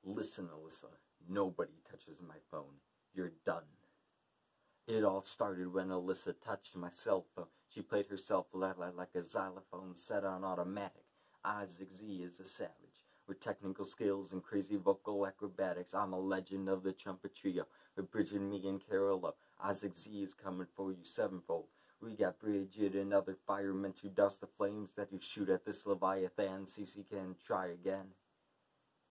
Listen, Alyssa, nobody touches my phone. You're done. It all started when Alyssa touched my cell phone. She played herself like a xylophone set on automatic. Isaac Z is a savage. With technical skills and crazy vocal acrobatics, I'm a legend of the Trumpet trio. With Bridget, me, and Carol, Isaac Z is coming for you sevenfold. We got Bridget and other firemen to douse the flames that you shoot at this Leviathan. CC can try again.